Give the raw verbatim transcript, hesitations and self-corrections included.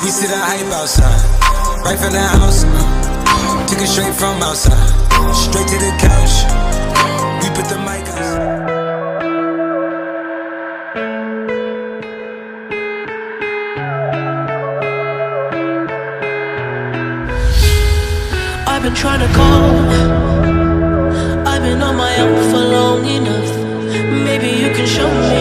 Piece of the hype outside, right from the house. uh, Took it straight from outside, straight to the couch. We put the mic outside. I've been trying to call, I've been on my own for long enough. Maybe you can show me